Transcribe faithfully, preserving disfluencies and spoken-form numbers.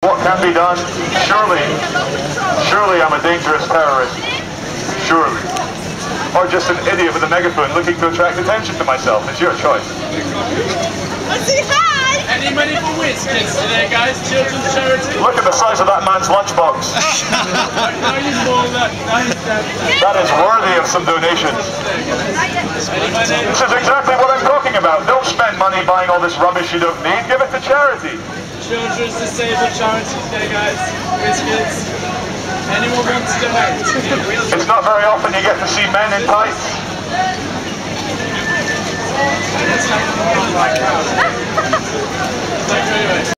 What can be done? Surely, surely I'm a dangerous terrorist. Surely. Or just an idiot with a megaphone looking to attract attention to myself. It's your choice. I say hi! Any money for Whiskers today, guys? Children's charity? Look at the size of that man's lunchbox. No, you small that. That is worthy of some donations. Any money? This is exactly what I'm talking about. Don't spend money buying all this rubbish you don't need. Give it to charity. Children's Disabled Charity today, guys. Whiskers. Anyone wants to donate? It's not very often you get to see men in tights. Thank you anyway.